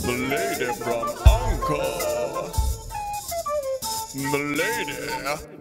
The lady from Uncle. The lady.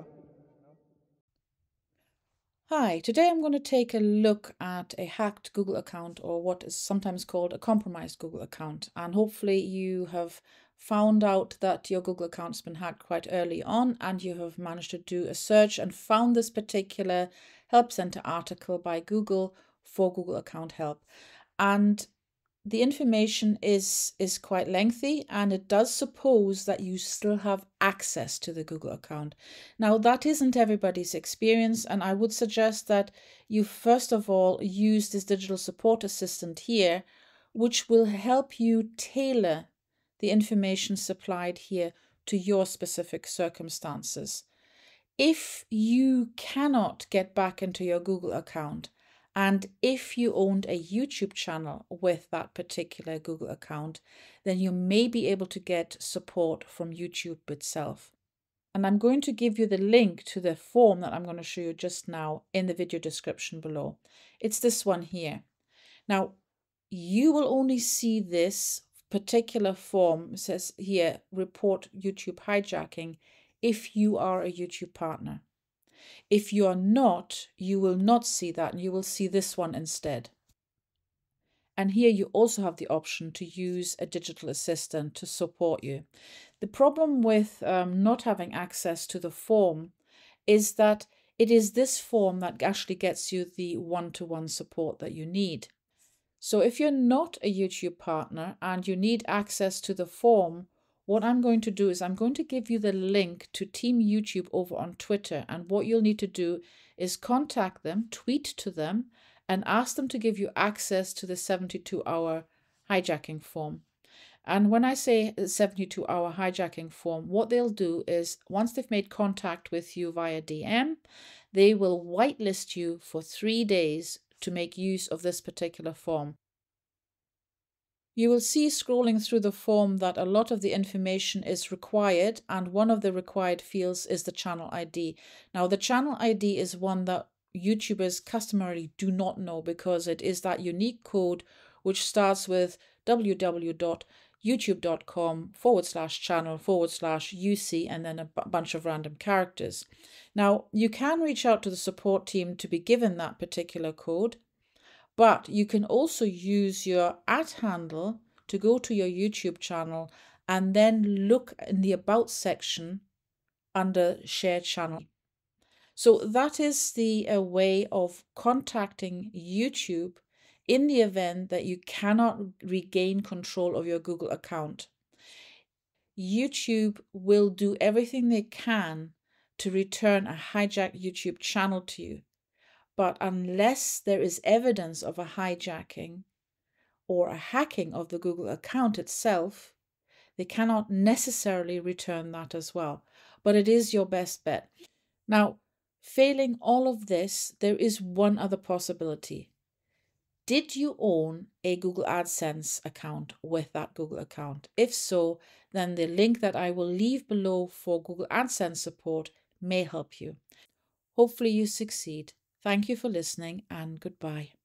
Hi, today I'm going to take a look at a hacked Google account, or what is sometimes called a compromised Google account. And hopefully you have found out that your Google account's been hacked quite early on and you have managed to do a search and found this particular Help Center article by Google for Google account help. And the information is quite lengthy, and it does suppose that you still have access to the Google account. Now, that isn't everybody's experience, and I would suggest that you first of all use this digital support assistant here, which will help you tailor the information supplied here to your specific circumstances. If you cannot get back into your Google account, and if you owned a YouTube channel with that particular Google account, then you may be able to get support from YouTube itself. And I'm going to give you the link to the form that I'm going to show you just now in the video description below. It's this one here. Now, you will only see this particular form, it says here, report YouTube hijacking, if you are a YouTube partner. If you are not, you will not see that, and you will see this one instead. And here you also have the option to use a digital assistant to support you. The problem with not having access to the form is that it is this form that actually gets you the one-to-one support that you need. So if you're not a YouTube partner and you need access to the form, what I'm going to do is I'm going to give you the link to Team YouTube over on Twitter. And what you'll need to do is contact them, tweet to them, and ask them to give you access to the 72-hour hijacking form. And when I say 72-hour hijacking form, what they'll do is once they've made contact with you via DM, they will whitelist you for 3 days to make use of this particular form. You will see scrolling through the form that a lot of the information is required, and one of the required fields is the channel ID. Now, the channel ID is one that YouTubers customarily do not know, because it is that unique code which starts with www.youtube.com/channel/UC and then a bunch of random characters. Now, you can reach out to the support team to be given that particular code, but you can also use your @handle to go to your YouTube channel and then look in the About section under Share Channel. So that is the way of contacting YouTube in the event that you cannot regain control of your Google account. YouTube will do everything they can to return a hijacked YouTube channel to you. But unless there is evidence of a hijacking or a hacking of the Google account itself, they cannot necessarily return that as well. But it is your best bet. Now, failing all of this, there is one other possibility. Did you own a Google AdSense account with that Google account? If so, then the link that I will leave below for Google AdSense support may help you. Hopefully you succeed. Thank you for listening, and goodbye.